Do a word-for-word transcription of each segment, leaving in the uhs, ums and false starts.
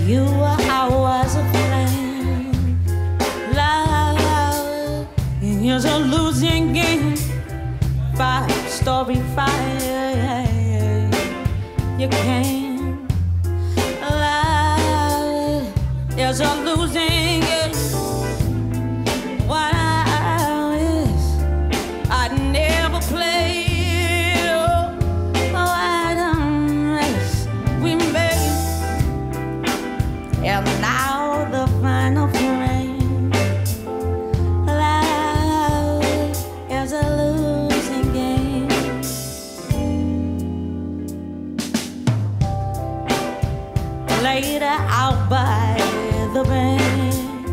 you, I was a flame. Love is a losing game. Five-story fire, you can't. Love is a losing game. What I wish I'd never played. Oh, I don't wish we made. And now the final frame. Love is a losing game. Later out by the bank,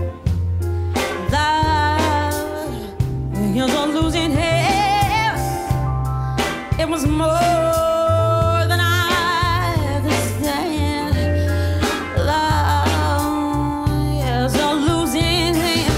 love is a losing hand. It was more than I could stand. Love is a losing hand.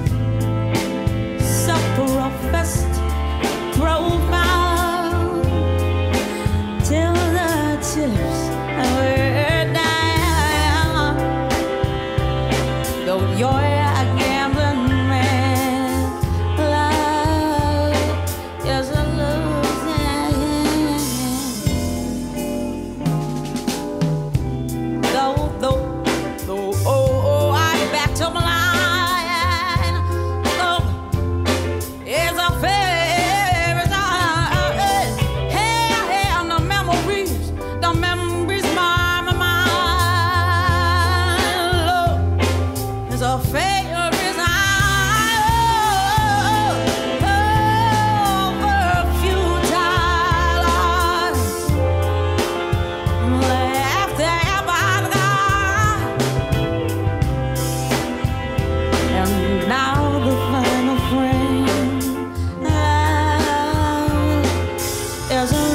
So professed, profound, till the chips were down. Though you're a gambling man, love is a losing hand. Though, though, though, oh, oh, I back to blind. Though it's a favorite time. Hey, hey, and the memories, the memories, my, my mind. Love is a favorite time. Oh, oh, for a few dollars left there by the God. And now the final frame. Love is a